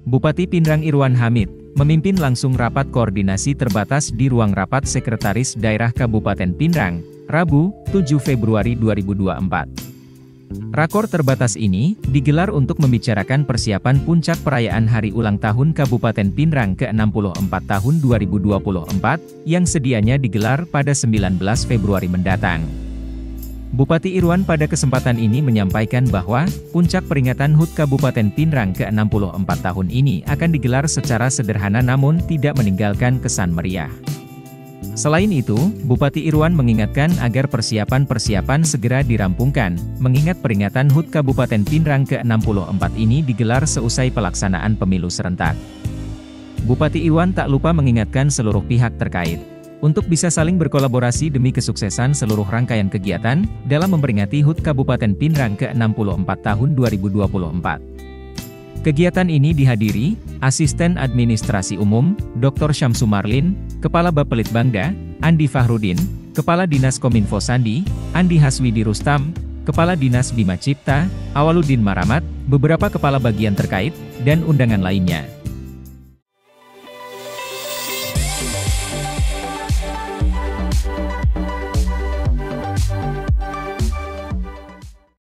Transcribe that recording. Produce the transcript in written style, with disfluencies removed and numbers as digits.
Bupati Pindrang Irwan Hamid, memimpin langsung rapat koordinasi terbatas di ruang rapat Sekretaris Daerah Kabupaten Pindrang, Rabu, 7 Februari 2024. Rakor terbatas ini digelar untuk membicarakan persiapan puncak perayaan Hari Ulang Tahun Kabupaten Pindrang ke-64 tahun 2024, yang sedianya digelar pada 19 Februari mendatang. Bupati Irwan pada kesempatan ini menyampaikan bahwa, puncak peringatan HUT Kabupaten Pindrang ke-64 tahun ini akan digelar secara sederhana namun tidak meninggalkan kesan meriah. Selain itu, Bupati Irwan mengingatkan agar persiapan-persiapan segera dirampungkan, mengingat peringatan HUT Kabupaten Pindrang ke-64 ini digelar seusai pelaksanaan pemilu serentak. Bupati Irwan tak lupa mengingatkan seluruh pihak terkait untuk bisa saling berkolaborasi demi kesuksesan seluruh rangkaian kegiatan dalam memperingati HUT Kabupaten Pindrang ke-64 tahun 2024. Kegiatan ini dihadiri Asisten Administrasi Umum, Dr. Syamsu Marlin, Kepala Bapelitbangda, Andi Fahrudin, Kepala Dinas Kominfo Sandi, Andi Haswidi Rustam, Kepala Dinas Bima Cipta, Awaludin Maramat, beberapa kepala bagian terkait, dan undangan lainnya.